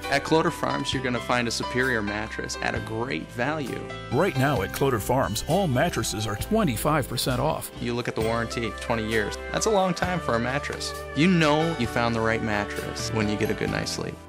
At Kloter Farms, you're going to find a superior mattress at a great value. Right now at Kloter Farms, all mattresses are 25% off. You look at the warranty, 20 years. That's a long time for a mattress. You know you found the right mattress when you get a good night's sleep.